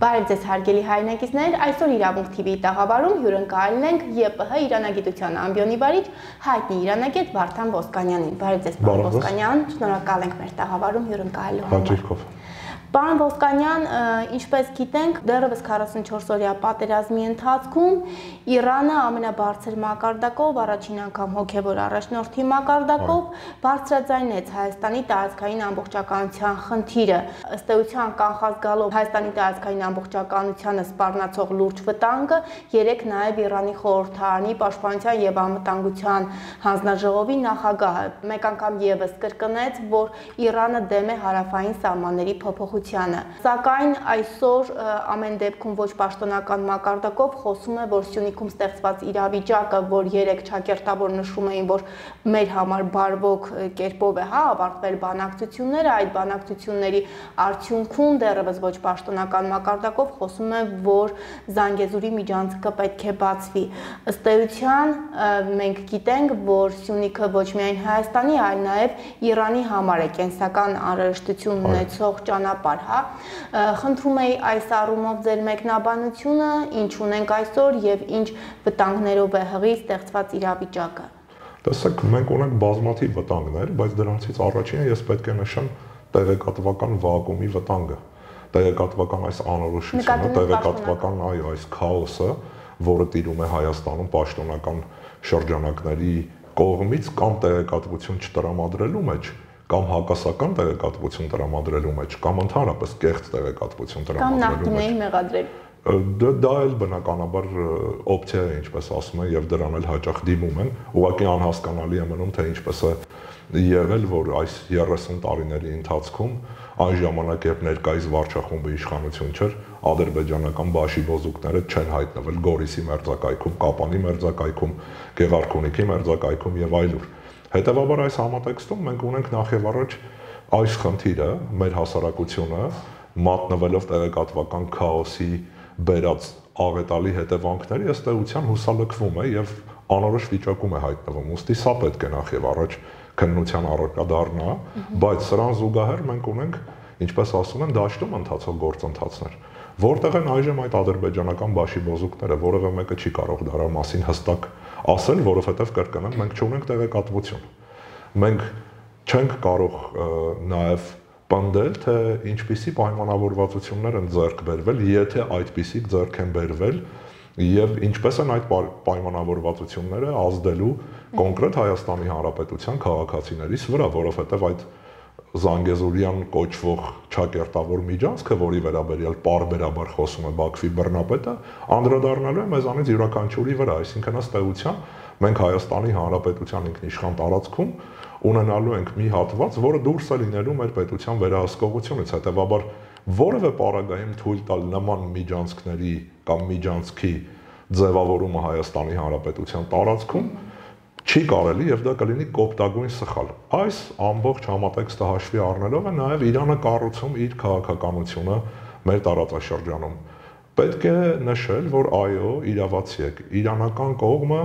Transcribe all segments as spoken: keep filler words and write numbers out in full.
Բարև ձեզ հարգելի հայրենակիցներ, այսօր իրավունք թիվի տաղավարում հյուրընկալել ենք ԵՊՀ Իրանագիտության ամբիոնի վարիչ հայտնի իրանագետ Վարդան Ոսկանյանին։ Բարև ձեզ, պարոն Ոսկանյան, շնորհակալ ենք մեր տաղավարում հյուրընկալելու համար։ Պարոն Ոսկանյան, ինչպես գիտենք, դեռևս քառասունչորս-օրյա պատերազմի ընթացքում Իրանը ամենաբարձր մակարդակով, առաջին անգամ հոգևոր առաջնորդի մակարդակով բարձրաձայնեց Հայաստանի տարածքային ամբողջականության խնդիրը։ Ըստ էության կանխած գալով Հայաստանի տարածքային ամբողջականությանը սպառնացող լուրջ վտանգը, երեկ նաև Իրանի խորհրդարանի պաշտպանության եւ անվտանգության հանձնաժողովի նախագահը մեկ անգամ եւս կրկնեց, որ Իրանը դեմ է հարավային սահմանների փոփոխությանը։ Սակայն այսօր ամեն դեպքում ոչ պաշտոնական մակարդակով խոսում է, որ Սյունիքում ստեղծված իրավիճակը, որ երեք ճակերտավոր նշում էին, որ մեր համար բարվոք կերպով է հա ավարտվել բանակցությունները, այդ բանակցությունների արդյունքում դեռևս ոչ պաշտոնական մակարդակով խոսում է, որ Զանգեզուրի միջանցքը պետք է բացվի։ Ըստ էության մենք գիտենք, որ Սյունիքը ոչ միայն Հայաստանի, այլ նաև Իրանի համար է կենսական անհրաժեշտություն ունեցող ճանապարհ, հա։ Խնդրում եի այս առումով ձեր մեկնաբանությունը, ինչ ունենք այսօր եւ ինչ վտանգներով է հղի ստեղծված իրավիճակը։ Տեսեք, մենք ունենք բազմաթիվ վտանգներ, բայց դրանցից առաջինը ես պետք է նշեմ տեղեկատվական վակուումի վտանգը։ Տեղեկատվական այս անորոշությունը, տեղեկատվական այ այս քաոսը, որը տիրում է Հայաստանում պաշտոնական շրջանակների կողմից կամ տեղեկատվություն չտրամադրելու մեջ, կամ հակասական տեղեկատվություն տրամադրելու մեջ, կամ ընդհանրապես կեղծ տեղեկատվություն տրամադրելու մեջ։ Դա էլ բնականաբար օպցիա է, ինչպես ասում են, եւ դրան էլ հաճախ դիմում են, ուղղակի անհասկանալի է մնում, թե ինչպես է եղել, որ այս երեսուն տարիների ընթացքում այն ժամանակ, երբ ներկայիս վարչախումբը իշխանություն չէր, ադրբեջանական բաշիբոզուկները չեն հայտնվել Գորիսի մերձակայքում, Կապանի մերձակայքում, Գեղարքունիքի մերձակայքում եւ այլուր։ Հետևաբար այս համատեքստում մենք ունենք նախ եւ առաջ այս խնդիրը, մեր հասարակությունը մատնվելով տեղեկատվական քաոսի բերած աղետալի հետևանքների ըստ էության հուսալքվում է եւ անորոշ վիճակում է հայտնվում։ Ուստի սա պետք է նախ եւ առաջ քննության առարկա դառնա, բայց սրան զուգահեռ մենք ունենք, ինչպես ասում են, դաշտում ընթացող գործընթացներ, որտեղ են այժմ այդ ադրբեջանական բաշիբոզուկները, որևէ մեկը չի կարող դրա մասին հստակ ասել, որովհետեւ կրկնեմ, մենք չունենք տեղեկատվություն։ Մենք չենք կարող նաեւ պնդել, թե ինչպիսի պայմանավորվածություններ են ձեռք բերվել, եթե այդպիսիք ձեռք են բերվել եւ ինչպես են այդ պայմանավորվածությունները ազդելու կոնկրետ Հայաստանի Հանրապետության քաղաքացիներիս վրա, որովհետեւ այդ Զանգեզուրյան կոչվող ճակերտավոր միջանցքը, որի վերաբերյալ պարբերաբար խոսում է Բաքվի բռնապետը, անդրադառնալու է մեզանից յուրաքանչյուրի վրա, այսինքն ըստ էության մենք Հայաստանի Հանրապետության ինքնիշխան տարածքում ունենալու ենք մի հատված, որը դուրս է լինելու մեր պետության վերահսկողությունից, հետևաբար որևէ պարագայում թույլ տալ նման միջանցքների կամ միջանցքի ձևավորումը Հայաստանի Հանրապետության տարածքում չի կարելի եւ դա կլինի կոպտագույն սխալ։ Այս ամբողջ համատեքստը հաշվի առնելով է նաեւ Իրանը կառուցում իր քաղաքականությունը մեր տարածաշրջանում։ Պետք է նշել, որ այո, իրավացի եք, իրանական կողմը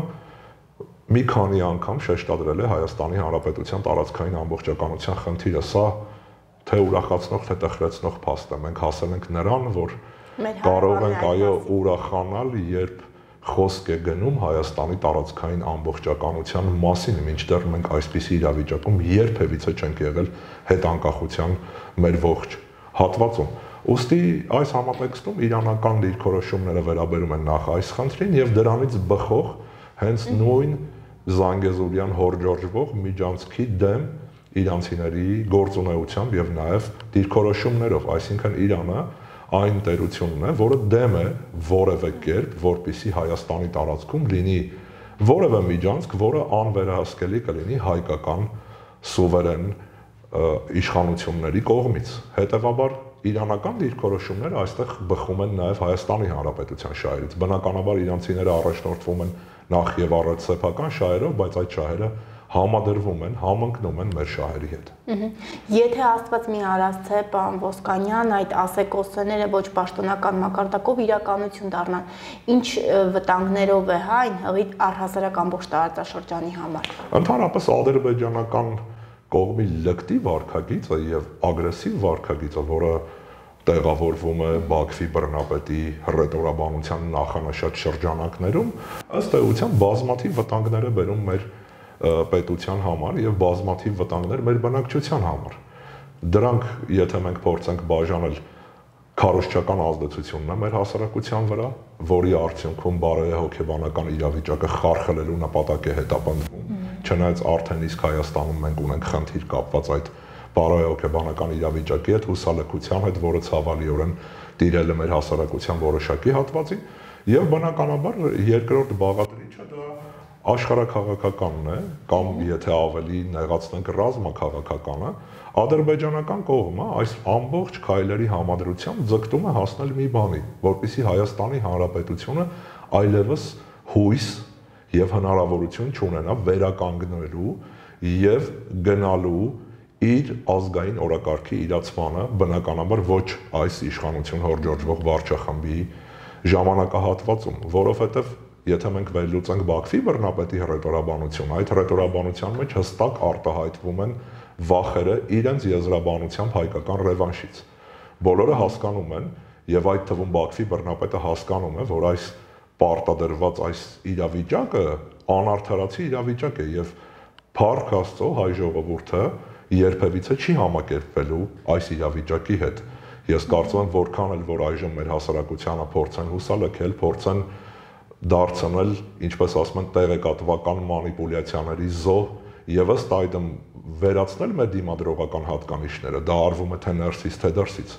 մի քանի անգամ շեշտադրել է Հայաստանի Հանրապետության տարածքային ամբողջականության խնդիրը, սա թե ուրախացնող, թե տխրեցնող փաստ է։ Մենք հասել ենք նրան, որ կարող ենք այո ուրախանալ, երբ խոսք է գնում Հայաստանի տարածքային ամբողջականության մասին, մինչդեռ մենք այսպիսի իրավիճակում երբևիցե չենք եղել հետանկախության մեր ողջ հատվածում։ Ուստի այս համատեքստում իրանական դիրքորոշումները վերաբերում են նախ այս խնդրին եւ դրանից բխող հենց նույն Զանգեզուրյան հորժորժվող միջանցքի դեմ իրանցիների գործունեությամբ եւ նաեւ դիրքորոշումներով, այսինքն Իրանը այն տերությունն է, որը դեմ է որևէ կերպ, որպիսի Հայաստանի տարածքում լինի որևէ միջանցք, որը անվերահսկելի կլինի հայկական սուվերեն իշխանությունների կողմից։ Հետևաբար իրանական դիրքորոշումները այստեղ բխում են նաև Հայաստանի Հանրապետության շահերից։ Բնականաբար իրանցիները առաջնորդվում են նախ եւ առաջ սեփական շահերով, բայց այդ շահերը համադրվում են, համընկնում են մեր շահերի հետ։ Եթե Աստված մի արածե, պարոն Ոսկանյան, այդ ասեկոսները ոչ պաշտոնական մակարդակով իրականություն դառնան, ինչ վտանգներով է հա այն հղի առհասարակ ամբողջ տարածաշրջանի համար։ Ընդհանրապես ադրբեջանական կողմի լկտի վարքագիծը եւ ագրեսիվ վարքագիծը, որը տեղավորվում է Բաքվի բռնապետի հռետորաբանության նախանշած շրջանակներում, ըստ էության բազմաթիվ վտանգներ է բերում մեր պետության համար եւ բազմաթիվ վտանգներ մեր բնակչության համար։ Դրանք, եթե մենք փորձենք բաժանել, քարոզչական ազդեցությունն է մեր հասարակության վրա, որի արդյունքում բարոյահոգեբանական իրավիճակը խարխլելու նպատակ է հետապնդվում, չնայած արդեն իսկ Հայաստանում մենք ունենք խնդիր կապված այդ բարոյահոգեբանական իրավիճակի հետ, հուսալքության հետ, որը ցավալիորեն տիրել է մեր հասարակության որոշակի հատվածին, եւ բնականաբար երկրորդ բաղադրիչը դա աշխարհաքաղաքականն է, կամ եթե ավելի նեղացնենք ռազմաքաղաքականը, ադրբեջանական կողմը այս ամբողջ քայլերի համադրությամբ ձգտում է հասնել մի բանի, որպեսզի Հայաստանի Հանրապետությունը այլևս հույս եւ հնարավորություն չունենա վերականգնելու եւ գնալու իր ազգային օրակարգի իրացմանը, բնականաբար ոչ այս իշխանություն հորդորժվող վարչախմբի ժամանակահատվածում, որովհետեւ եթե մենք վերլուծենք Բաքվի բռնապետի հռետորաբանությունը, այդ հռետորաբանության մեջ հստակ արտահայտվում են վախերը իրենց եզրաբանությամբ հայկական ռևանշից։ Բոլորը հասկանում են, եւ այդ թվում Բաքվի բռնապետը հասկանում է, որ այս պարտադրված այս իրավիճակը անարդարացի իրավիճակ է եւ փառք Աստծո հայ ժողովուրդը երբևիցե չի համակերպվելու այս իրավիճակի հետ։ Ես կարծում եմ, որքան էլ որ այժմ մեր հասարակությանը փորձեն հուսալքել, փորձեն դարձնել, ինչպես ասում են, տեղեկատվական մանիպուլյացիաների զոհ եւ ըստ այդմ վերացնել մեր դիմադրողական հատկանիշները, դա արվում է թե ներսից, թե դրսից։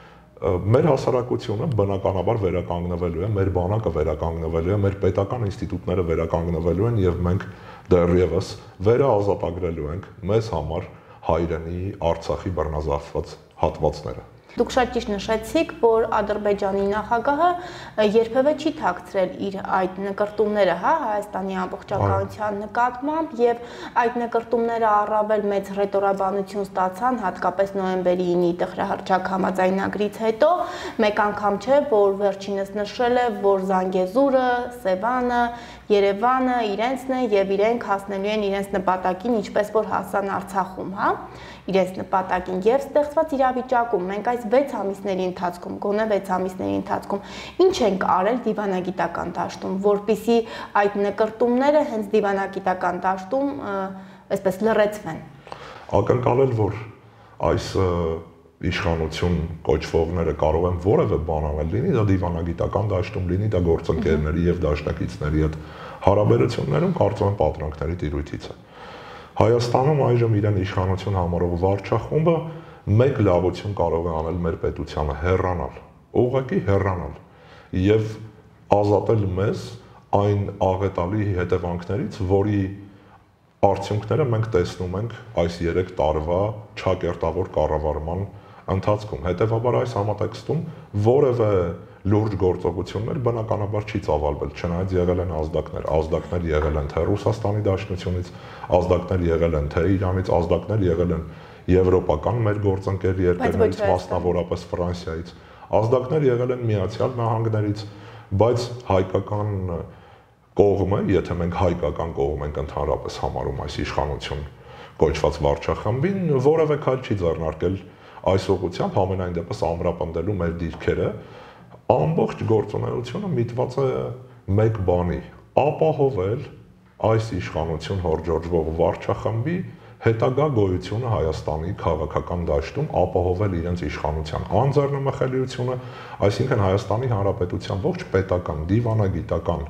Մեր հասարակությունը բնականաբար վերականգնվելու է, մեր բանակը վերականգնվելու է, մեր պետական ինստիտուտները վերականգնվելու են եւ մենք դեռևս վերաազատագրելու ենք մեզ համար հայրենի Արցախի բռնազավթված հատվածները։ Դուք շատ ճիշտ նշեցիք, որ Ադրբեջանի նախագահը երբևէ չի թաքցրել իր այդ նկրտումները, հա, Հայաստանի ամբողջականության նկատմամբ եւ այդ նկրտումները առավել մեծ հռետորաբանություն ստացան, հատկապես նոյեմբերի ինի տխրահռչակ համաձայնագրից հետո, մեկ անգամ չէ, որ վերջինս նշել է, որ Զանգեզուրը, Սևանը, Երևանը իրենցն է եւ իրենք հասնելու են իրենց նպատակին, ինչպես որ հասան Արցախում, հա, իրենց նպատակին եւ ստեղծված իրավիճակում մենք այս վեց ամիսների ընթացքում, գոնե վեց ամիսների ընթացքում ինչ ենք արել դիվանագիտական դաշտում, որպիսի այդ նկրտումները հենց դիվանագիտական դաշտում այսպես լռեցվեն։ Ակնկալել, որ այս իշխանություն կոչվողները կարող են որևէ բան անել, լինի դա դիվանագիտական դաշտում, լինի դա գործընկերների եւ դաշնակիցների հետ հարաբերություններում, կարծում եմ պատրանքների տիրույթից է։ Հայաստանում այժմ իրեն իշխանություն համարող վարչախումբը մեկ լավություն կարող է անել մեր պետությանը, հեռանալ, ուղղակի հեռանալ եւ ազատել մեզ այն աղետալի հետևանքներից, որի արդյունքները մենք տեսնում ենք այս երեք տարվա չակերտավոր կառավարման ընթացքում։ Հետևաբար այս համատեքստում որևէ լուրջ գործողություններ բնականաբար չի ծավալվել, չնայած եղել են ազդակներ, ազդակներ եղել են թե Ռուսաստանի Դաշնությունից, ազդակներ եղել են թե Իրանից, ազդակներ եղել են եվրոպական մեր գործընկեր երկրներից, մասնավորապես Ֆրանսիայից, ազդակներ եղել են Միացյալ Նահանգներից, բայց հայկական կողմը, եթե մենք հայկական կողմ ենք ընդհանրապես համարում այս իշխանություն կոչված վարչախմբին, որևէ քայլ չի ձեռնարկել այս ուղղությամբ, համենայն դեպս ամրապնդելու մեր դիրքերը, ամբողջ գործունեությունը միտված է մեկ բանի՝ ապահովել այս իշխանություն հորդորժվող վարչախմբի հետագա գոյությունը Հայաստանի քաղաքական դաշտում, ապահովել իրենց իշխանության անձեռնմխելիությունը, այսինքն Հայաստանի Հանրապետության ողջ պետական, դիվանագիտական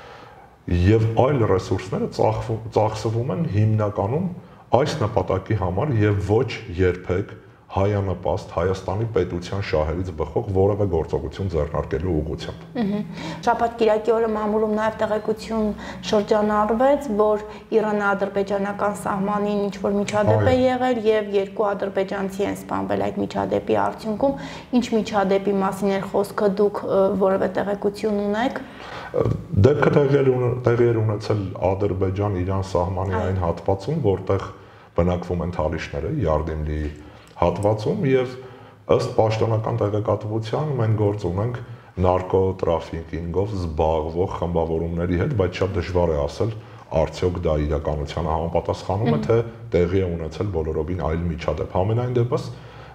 եւ այլ ռեսուրսները ծախսվում են հիմնականում այս նպատակի համար եւ ոչ երբեք հայանպաստ Հայաստանի պետության շահերից բխող որևէ գործողություն ձեռնարկելու ուղղությամբ։ Շաբաթ-կիրակի օրը մամուլում նաև տեղեկություն շրջանառվեց, որ Իրано-ադրբեջանական սահմանին ինչ-որ միջադեպ է եղել եւ երկու ադրբեջանցի են սպանվել այդ միջադեպի արդյունքում։ Ինչ միջադեպի մասին էր խոսքը, դուք որևէ տեղեկություն ունեք։ Դեպքը տեղի էր ունեցել Ադրբեջան-Իրան սահմանի այն հատվածում, որտեղ բնակվում են թալիշները, Յարդիմլի հատվածում եւ ըստ պաշտոնական տեղեկատվության մենք գործ ունենք նարկոտրաֆիկինգով զբաղվող խմբավորումների հետ, բայց շատ դժվար է ասել արդյոք դա իրականությանը համապատասխանում է, թե տեղի է ունեցել բոլորովին այլ միջադեպ։ Համենայն դեպս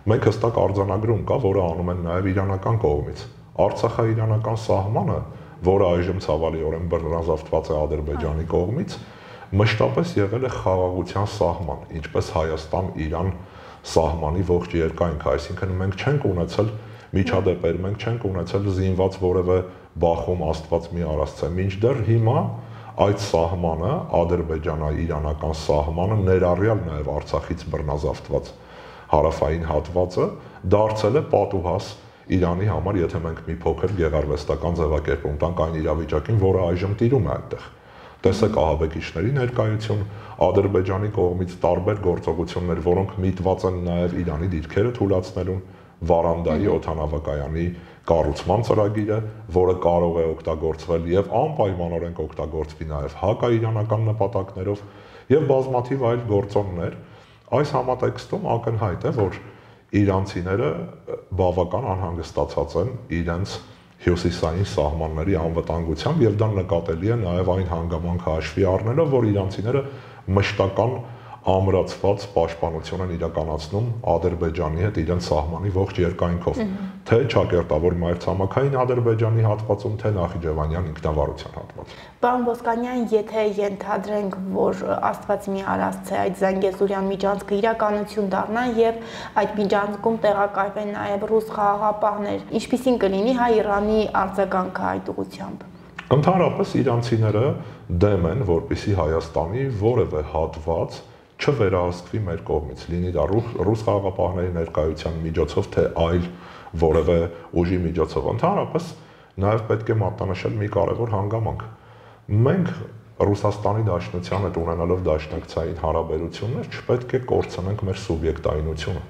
Մենք հստակ արձանագրում կա, որը անում են նաև իրանական կողմից։ Արցախա-իրանական սահմանը, որը այժմ ցավալիորեն բռնազավթված է Ադրբեջանի կողմից, մշտապես եղել է խաղաղության սահման, ինչպես Հայաստան-Իրան սահմանի ողջ երկայնքը, այսինքն մենք չենք ունեցել միջադեպեր, մենք չենք ունեցել զինված որևէ բախում, Աստված մի արասցե, մինչդեռ հիմա այդ սահմանը, ադրբեջանաիրանական սահմանը, ներառյալ նաև Արցախից բռնազավթված հարավային հատվածը, դարձել է պատուհաս Իրանի համար, եթե մենք մի փոքր գեղարվեստական ձևակերպում տանք այն իրավիճակին, որը այժմ տիրում է այդտեղ։ Տեսեք ահաբեկիչների ներկայություն, Ադրբեջանի կողմից տարբեր գործողություններ, որոնք միտված են նաև Իրանի դիրքերը թույլատնելուն, Վարանդայի օդանավակայանի կառուցման ծրագիրը, որը կարող է օգտագործվել եւ անպայմանորեն կօգտագործվի նաև հակաիրանական նպատակներով եւ բազմաթիվ այլ գործոններ, այս համատեքստում ակնհայտ է, որ իրանցիները բավական անհանգստացած են իրենց հյուսիսային սահմանների անվտանգությամբ եւ դա նկատելի է նաեւ այն հանգամանքը հաշվի առնելով, որ իրանցիները մշտական ամրացված պաշտպանություն են իրականացնում Ադրբեջանի հետ իրենց սահմանի ողջ երկայնքով, թե ճակերտավոր մայրցամաքային Ադրբեջանի հատվածում, թե Նախիջևանյան ինքնավարության հատվածում։ Պարոն Ոսկանյան, եթե ենթադրենք, որ Աստված մի արասցե այդ Զանգեզուրյան միջանցքը իրականություն դառնա եւ այդ միջանցքում տեղակայվեն նաեւ ռուս խաղաղապահներ, ինչպիսին կլինի Հայ-Իրանի արձագանքը այդ ուղղությամբ։ Ընդհանրապես իրանցիները դեմ են, որպեսզի Հայաստանի որևէ հատված չվերահսկվի մեր կողմից, լինի դա ռուս խաղաղապահների ներկայության միջոցով, թե այլ որևէ ուժի միջոցով։ Ընդհանրապես նաև պետք է մատնանշել մի կարևոր հանգամանք։ Մենք Ռուսաստանի Դաշնության հետ ունենալով դաշնակցային հարաբերություններ չպետք է կորցնենք մեր սուբյեկտայնությունը։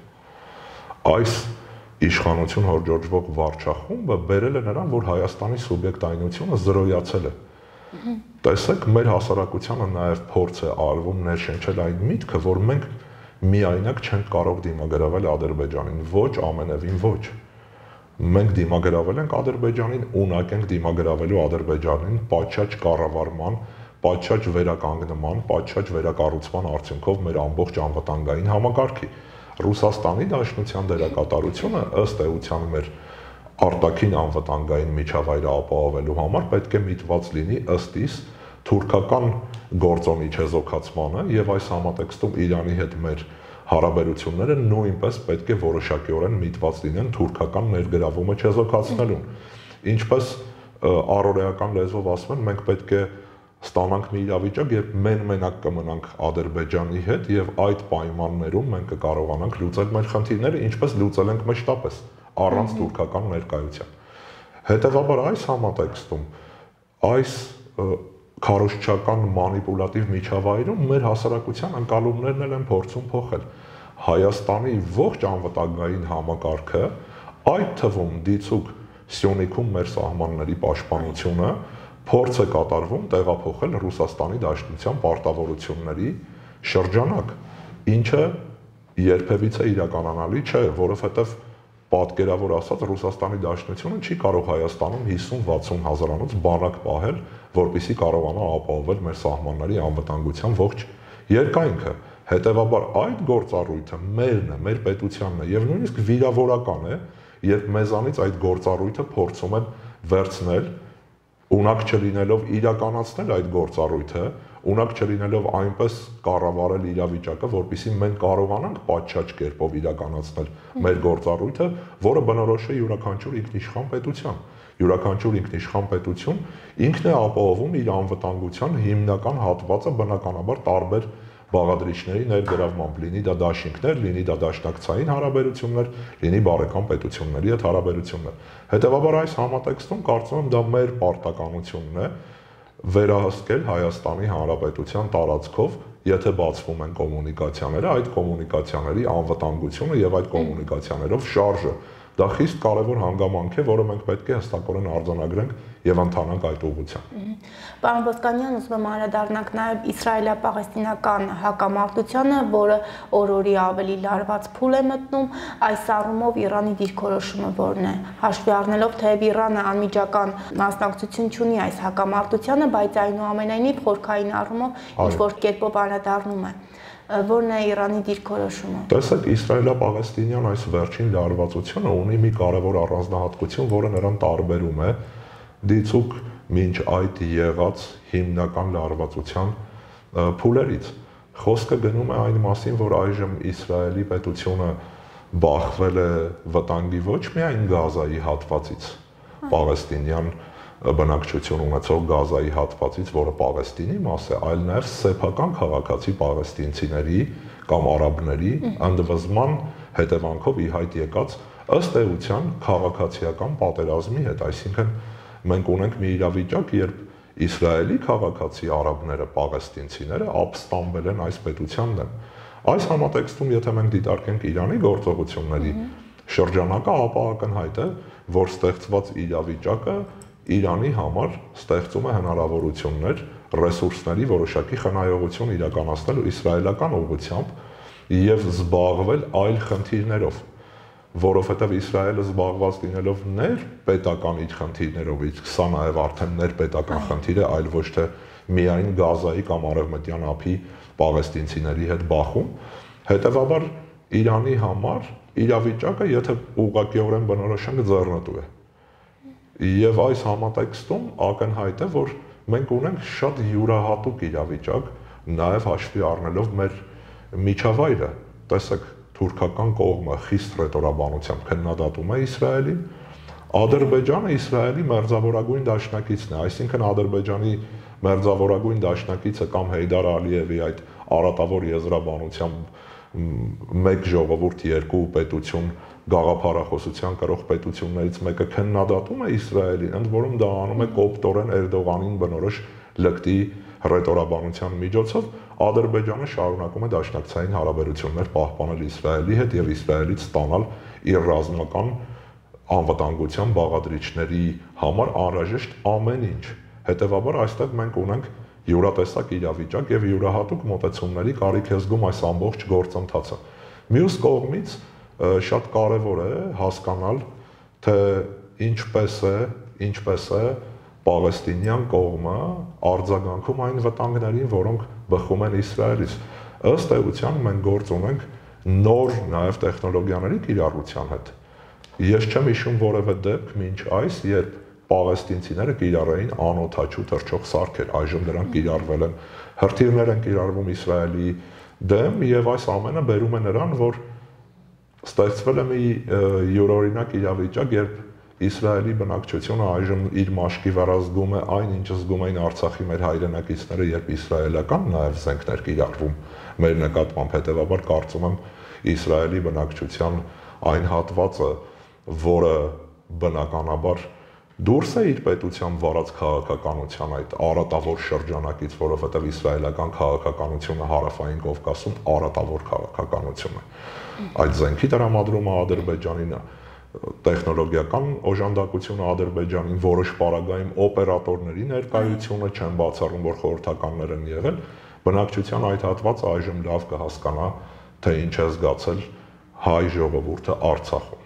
Այս իշխանություն հորդորժվող վարչախումբը բերել է նրան, որ Հայաստանի սուբյեկտայնությունը զրոյացել է։ Տեսեք, մեր հասարակությանը նաև փորձ է արվում ներշնչել այն միտքը, որ մենք միայնակ չենք կարող դիմագրավել Ադրբեջանին, ոչ, ամենևին ոչ։ Մենք դիմագրավել ենք Ադրբեջանին, ունակ ենք դիմագրավելու Ադրբեջանին պատշաճ կառավարման, պատշաճ վերականգնման, պատշաճ վերակառուցման արդյունքով մեր ամբողջ անվտանգային համակարգի։ Ռուսաստանի Դաշնության դերակատարությունը ըստ էության մեր արտաքին անվտանգային միջավայրը ապահովելու համար պետք է միտված լինի ըստ իս թուրքական գործոնի չեզոքացմանը եւ այս համատեքստում Իրանի հետ մեր հարաբերությունները նույնպես պետք է որոշակիորեն միտված լինեն թուրքական ներգրավումը չեզոքացնելուն։ Ինչպես առօրեական լեզվով ասում են, մենք պետք է ստանանք մի իրավիճակ, երբ մեն-մենակ կմնանք Ադրբեջանի հետ եւ այդ պայմաններում մենք կկարողանանք լուծել մեր խնդիրները, ինչպես լուծել ենք մշտապես առանց թուրքական ներկայության։ Հետևաբար այս համատեքստում, այս քարոզչական մանիպուլատիվ միջավայրում մեր հասարակության ընկալումներն էլ են փորձում փոխել։ Հայաստանի ողջ անվտանգային համակարգը, այդ թվում դիցուք Սյունիքում մեր սահմանների պաշտպանությունը, փորձ է կատարվում տեղափոխել Ռուսաստանի Դաշնության պարտավորությունների շրջանակ, ինչը երբևիցե իրականանալի չէ, որովհետև պատկերավոր ասած Ռուսաստանի Դաշնությունը չի կարող Հայաստանում հիսուն-վաթսուն հազարանոց բանակ պահել, որպեսզի կարողանա ապահովել մեր սահմանների անվտանգության ողջ երկայնքը։ Հետևաբար այդ գործառույթը մերն է, մեր պետությանն է եւ նույնիսկ վիրավորական է, երբ մեզանից այդ գործառույթը փորձում են վերցնել, ունակ չլինելով իրականացնել այդ գործառույթը, ունակ չլինելով այնպես կառավարել իրավիճակը, որպեսզի մենք կարողանանք պատշաճ կերպով իրականացնել մեր գործառույթը, որը բնորոշ է յուրաքանչյուր ինքնիշխան պետության։ Յուրաքանչյուր ինքնիշխան պետություն ինքն է ապահովում իր անվտանգության հիմնական հատվածը բնականաբար տարբեր բաղադրիչների ներգրավմամբ, լինի դա դաշինքներ, լինի դա դաշնակցային հարաբերություններ, լինի բարեկամ պետությունների հետ հարաբերություններ։ Հետևաբար այս համատեքստում կարծում եմ դա մեր պարտականությունն է վերահսկել Հայաստանի Հանրապետության տարածքով, եթե բացվում են կոմունիկացիաները, այդ կոմունիկացիաների անվտանգությունը եւ այդ կոմունիկացիաներով շարժը։ Դա խիստ կարևոր հանգամանք է, որը մենք պետք է հստակորեն արձանագրենք եւ ընթանանք այդ ուղղությամբ։ Պարոն Ոսկանյան, ուզում եմ անդրադառնանք նաեւ իսրայելա-պաղեստինական հակամարտությանը, որը օր-օրի ավելի լարված փուլ է մտնում, այս առումով Իրանի դիրքորոշումը որն է, հաշվի առնելով թե Իրանը անմիջական մասնակցություն չունի այս հակամարտությանը, բայց այնուամենայնիվ խորքային առումով ինչ որ կերպով անդրադառնում է։ Որն է Իրանի դիրքորոշումը։ Տեսեք, իսրայելա-պաղեստինյան այս վերջին լարվածությունը ունի մի կարևոր առանձնահատկություն, որը նրան տարբերում է դիցուք մինչ այդ եղած հիմնական լարվածության փուլերից։ Խոսքը գնում է այն մասին, որ այժմ Իսրայելի պետությունը բախվել է վտանգի ոչ միայն Գազայի հատվածից, պաղեստինյան բնակչություն ունեցող Գազայի հատվածից, որը Պաղեստինի մաս է, այլ նաև սեփական քաղաքացի պաղեստինցիների կամ արաբների ընդվզման հետևանքով ի հայտ եկած ըստ էության քաղաքացիական պատերազմի հետ, այսինքն մենք ունենք մի իրավիճակ, երբ Իսրայելի քաղաքացի արաբները, պաղեստինցիները ապստամբել են այս պետության դեմ։ Այս համատեքստում, եթե մենք դիտարկենք Իրանի գործողությունների շրջանակը, ապա ակնհայտ է, որ ստեղծված իրավիճակը Իրանի համար ստեղծում է հնարավորություններ ռեսուրսների որոշակի խնայողություն իրականացնելու իսրայելական ուղղությամբ եւ զբաղվել այլ խնդիրներով, որովհետև Իսրայելը զբաղված լինելով ներ պետական իր խնդիրներով, իսկ սա նաև արդեն ներ պետական խնդիր է, այլ ոչ թե միայն Գազայի կամ Արևմտյան ափի պաղեստինցիների հետ բախում, հետևաբար Իրանի համար իրավիճակը, եթե ուղղակիորեն բնորոշենք, ձեռնտու է։ Եվ այս համատեքստում ակնհայտ է, որ մենք ունենք շատ յուրահատուկ իրավիճակ, նաև հաշվի առնելով մեր միջավայրը, տեսեք, թուրքական կողմը խիստ ռետորաբանությամբ քննադատում է Իսրայելին, Ադրբեջանը Իսրայելի մերձավորագույն դաշնակիցն է, այսինքն Ադրբեջանի մերձավորագույն դաշնակիցը կամ Հեյդար Ալիևի այդ արատավոր եզրաբանությամբ մեկ ժողովուրդ, երկու պետություն, գաղափարախոսության կրող պետություններից մեկը քննադատում է Իսրայելին, ընդ որում դա անում է կոպտորեն Էրդողանին բնորոշ լկտի ռետորաբանության միջոցով, Ադրբեջանը շարունակում է դաշնակցային հարաբերություններ պահպանել Իսրայելի հետ եւ Իսրայելից ստանալ իր ռազմական անվտանգության բաղադրիչների համար անհրաժեշտ ամեն ինչ։ Հետևաբար այստեղ մենք ունենք յուրատեսակ իրավիճակ եւ յուրահատուկ մոտեցումների կարիք է զգում այս ամբողջ գործընթացը։ Մյուս կողմից շատ կարեւոր է հասկանալ, թե ինչպես է, ինչպես է պաղեստինյան կողմը արձագանքում այն վտանգներին, որոնք բխում են Իսրայելից։ Ըստ էության մենք գործ ունենք նոր նաև տեխնոլոգիաների կիրառության հետ։ Ես չեմ հիշում որևէ դեպք մինչ այս, երբ պաղեստինցիները կիրառեին անօդաչու թռչող սարքեր, այժմ դրանք կիրառվել են, հրթիռներ են կիրառվում Իսրայելի դեմ եւ այս ամենը բերում է նրան, որ ստեղծվել է մի յուրօրինակ իրավիճակ, երբ Իսրայելի բնակչությունը այժմ իր մաշկի վրա զգում է այն, ինչ զգում էին Արցախի մեր հայրենակիցները, երբ իսրայելական նաև զենքներ կիրառվում մեր նկատմամբ, հետևաբար կարծում եմ Իսրայելի բնակչության այն հատվածը, որը բնականաբար դուրս է իր պետության վարած քաղաքականության այդ արատավոր շրջանակից, որովհետև իսրայելական քաղաքականությունը հարավային Կովկասում արատավոր քաղաքականություն է։ Այդ զենքի տրամադրումը Ադրբեջանին, տեխնոլոգիական օժանդակությունը Ադրբեջանին, որոշ պարագայում օպերատորների ներկայությունը, չեն բացառում, որ խորհրդականներ են եղել, բնակչության այդ հատվածը այժմ լավ կհասկանա, թե ինչ է զգացել հայ ժողովուրդը Արցախում։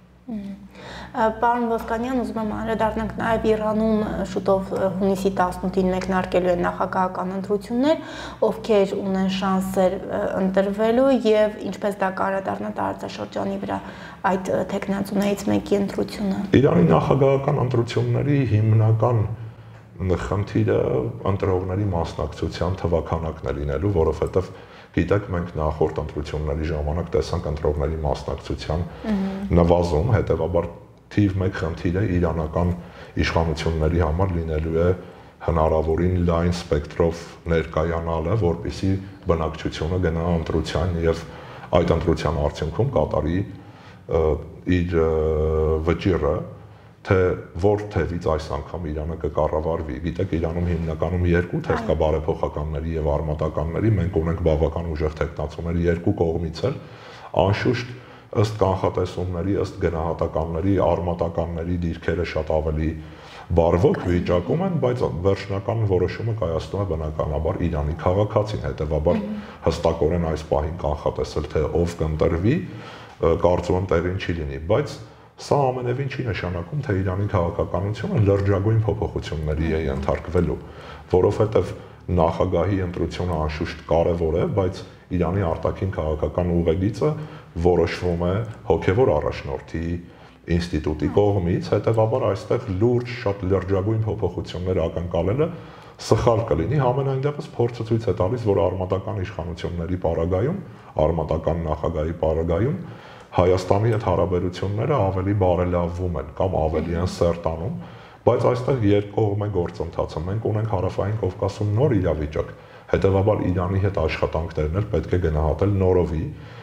Պարոն Ոսկանյան, ուզում եմ անդրադառնանք նաև Իրանում շուտով հունիսի տասնութին մեկնարկելու են նախագահական ընտրություններ, ովքեր ունեն շանսեր ընտրվելու եւ ինչպես դա կանդրադառնա տարածաշրջանի վրա այդ տեխնացուներից մեկի ընտրությունը։ Իրանի նախագահական ընտրությունների հիմնական խնդիրը ընտրողների մասնակցության թվաքանակն է լինելու, որովհետեւ գիտեք, մենք նախորդ ընտրությունների ժամանակ տեսանք ընտրողների մասնակցության նվազում, հետեւաբար թիվ մեկ խնդիրը իրանական իշխանությունների համար լինելու է հնարավորին լայն սպեկտրով ներկայանալը, որպեսզի բնակչությունը գնա ընտրության եւ այդ ընտրության արդյունքում կատարի իր վճիռը, թե որ թևից այս անգամ Իրանը կկառավարվի։ Գիտեք, Իրանում հիմնականում երկու թև կա բարեփոխականների եւ արմատականների, մենք ունենք բավական ուժեղ տեխնացուների երկու կողմից էլ, անշուշտ ըստ կանխատեսումների, ըստ գնահատականների, արմատականների դիրքերը շատ ավելի բարվոք վիճակում են, բայց վերջնական որոշումը կայացնում է բնականաբար Իրանի քաղաքացին, հետեւաբար հստակորեն այս պահին կանխատեսել, թե ով կընտրվի, կարծում եմ տեղին չի լինի, բայց սա ամենևին չի նշանակում, թե Իրանի քաղաքականությունը լրջագույն փոփոխությունների է ենթարկվելու, որովհետև նախագահի ընտրությունը անշուշտ կարևոր է, բայց Իրանի արտաքին քաղաքական ուղեգիծը որոշվում է հոգևոր առաջնորդի ինստիտուտի կողմից, հետևաբար այստեղ լուրջ շատ լրջագույն փոփոխություններ ակնկալելը սխալ կլինի, համենայն դեպս փորձը ցույց է տալիս, որ արմատական իշխանությունների պարագայում, արմատական նախագահի պարագայում Հայաստանի հետ հարաբերությունները ավելի բարելավվում են կամ ավելի են սերտանում, բայց այստեղ երկկողմ է գործընթացը։ Մենք ունենք Հարավային Կովկասում նոր իրավիճակ, հետևաբար Իրանի հետ աշխատանքներն էլ պետք է գնահատել նորովի,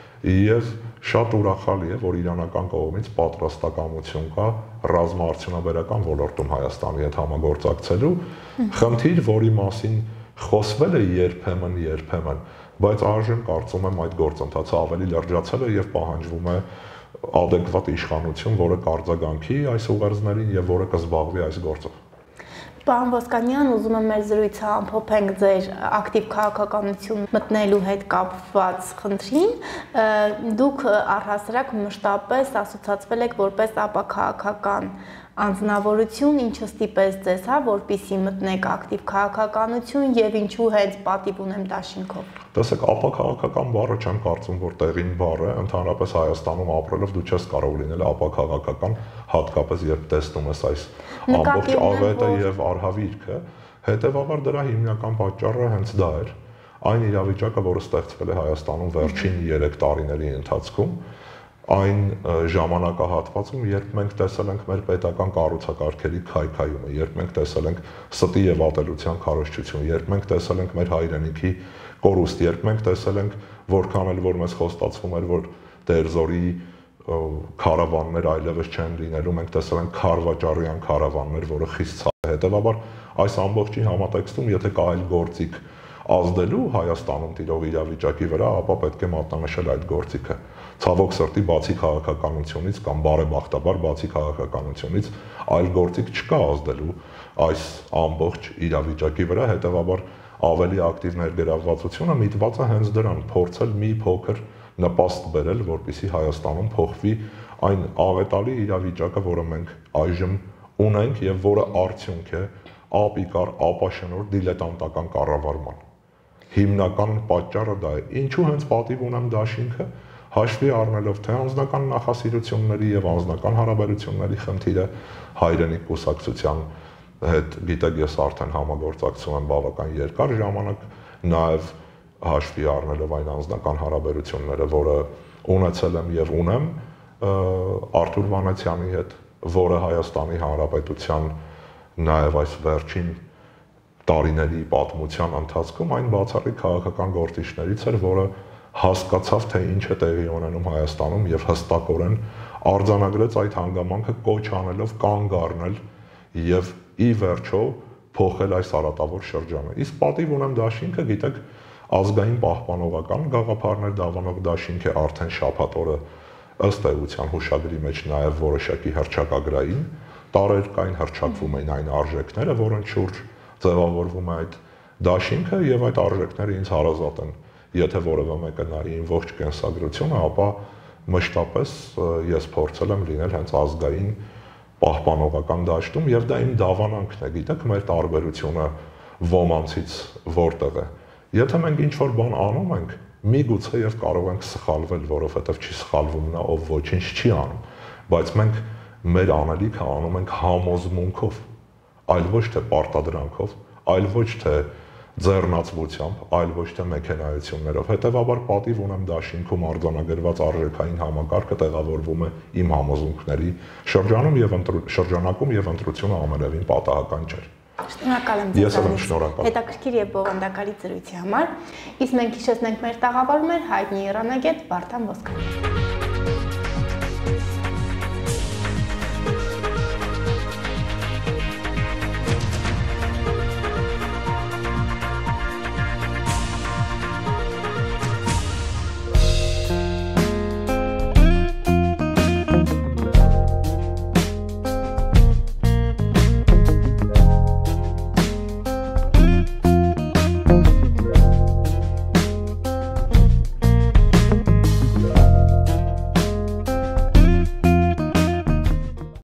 եւ շատ ուրախալի է, որ իրանական կողմից պատրաստակամություն կա ռազմաարդյունաբերական ոլորտում Հայաստանի հետ համագործակցելու, խնդիր, որի մասին խոսվել է երբեմն, երբեմն, բայց այժմ կարծում եմ այդ գործընթացը ավելի լրջացել է եւ պահանջվում է adekvat իշխանություն, որը կարձագանքի այս ուղերձներին եւ որը կզբաղվի այս գործով։ Պարոն Ոսկանյան, ուզում եմ մեր զրույցը ամփոփենք ձեր ակտիվ քաղաքականություն մտնելու հետ կապված խնդրին։ Դուք առհասարակ մշտապես ասոցացվել եք որպես ապաքաղաքական անձնավորություն, ինչը ստիպեց ձեզ, հա, որպեսզի մտնեք ակտիվ քաղաքականություն եւ ինչու հենց պատիվ ունեմ դաշինքով։ Տեսեք, ապաքաղաքական բառը չեմ կարծում, որ տեղին բառ է, ընդհանրապես Հայաստանում ապրելով դու չես կարող լինել ապաքաղաքական, հատկապես երբ տեսնում ես այս ամբողջ աղետը եւ արհավիրքը, հետեւաբար դրա հիմնական պատճառը հենց դա էր։ Այն իրավիճակը, որը ստեղծվել է Հայաստանում վերջին երեք տարիների ընթացքում, այն ժամանակահատվածում, երբ մենք տեսել ենք մեր պետական կառուցակարգերի քայքայումը, երբ մենք տեսել ենք ստի եւ ատելության քարոզչություն, երբ մենք տեսել ենք մեր հայրենիքի կորուստ, երբ մենք տեսել ենք որքան էլ որ մեզ խոստացվում էր, որ դերձորի քարավաններ այլևս չեն լինելու, մենք տեսել ենք քարվաճառյան քարավաններ, որը խիստ ցավ է, հետեւաբար այս ամբողջի համատեքստում, եթե կա այլ գործիք ազդելու Հայաստանում տիրող իրավիճակի վրա, ապա պետք է մատնանշել այդ գործիքը։ Ցավոք սրտի, բացի քաղաքականությունից կամ բարեբախտաբար բացի քաղաքականությունից այլ գործիք չկա ազդելու այս ամբողջ իրավիճակի վրա, հետեւաբար ավելի ակտիվ ներգրավվածությունը միտված է հենց դրան, փորձել մի փոքր նպաստ բերել, որպեսզի Հայաստանում փոխվի այն աղետալի իրավիճակը, որը մենք այժմ ունենք եւ որը արդյունք է ապիկար, ապաշնոր դիլետանտական կառավարման։ Հիմնական պատճառը դա է։ Ինչու հենց պատիվ ունեմ դաշինքը, հաշվի առնելով թե անձնական նախասիրությունների եւ անձնական հարաբերությունների խնդիրը հայրենիք կուսակցության հետ, գիտեք, ես արդեն համագործակցում եմ բավական երկար ժամանակ, նաեւ հաշվի առնելով այն անձնական հարաբերությունները, որը ունեցել եմ եւ ունեմ Արթուր Վանեցյանի հետ, որը Հայաստանի Հանրապետության նաեւ այս վերջին տարիների պատմության ընթացքում այն բացառիկ քաղաքական գործիչներից էր, որը հասկացավ, թե ինչ է տեղի ունենում Հայաստանում եւ հստակորեն արձանագրեց այդ հանգամանքը կոչ անելով կանգ առնել եւ ի վերջո փոխել այս արատավոր շրջանը։ Իսկ պատիվ ունեմ դաշինքը, գիտեք, ազգային պահպանողական գաղափարներ դավանող դաշինք է արդեն շաբաթ օրը ըստ էության հուշագրի մեջ նաեւ որոշակի հռչակագրային տարերկային հռչակվում էին այն արժեքները, որոնց շուրջ ձևավորվում է այդ դաշինքը եւ այդ արժեքները ինձ հարազատ են։ Եթե որևէ մեկը նայի իմ ողջ կենսագրությունը, ապա մշտապես ես փորձել եմ լինել հենց ազգային պահպանողական դաշտում եւ դա իմ դավանանքն է, գիտեք, մեր տարբերությունը ոմանցից որտեղ է։ Եթե մենք ինչ-որ բան անում ենք, միգուցե եւ կարող ենք սխալվել, որովհետեւ չի սխալվում նա, ով ոչինչ չի անում, բայց մենք մեր անելիքը անում ենք համոզմունքով, այլ ոչ թե պարտադրանքով, այլ ոչ թե ձեռնացվությամբ, այլ ոչ թե մեքենայություններով։ Հետևաբար պատիվ ունեմ դաշինքում արձանագրված արժեքային համակարգը տեղավորվում է իմ համոզմունքների շրջանում եւ շրջանակում եւ ընտրությունը ամենևին պատահական չէր։ Շնորհակալ եմ ձեզ։ Ես եմ շնորհակալ։ Հետաքրքիր եւ բովանդակալի զրույցի համար։ Իսկ մենք հիշեցնենք մեր տաղավարում էր հայտնի իրանագետ Վարդան Ոսկանյանը։